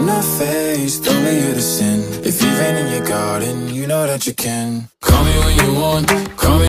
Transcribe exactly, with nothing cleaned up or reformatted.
I'm not faced, only here to sin. If you've rain in your garden, you know that you can. Call me when you want, call me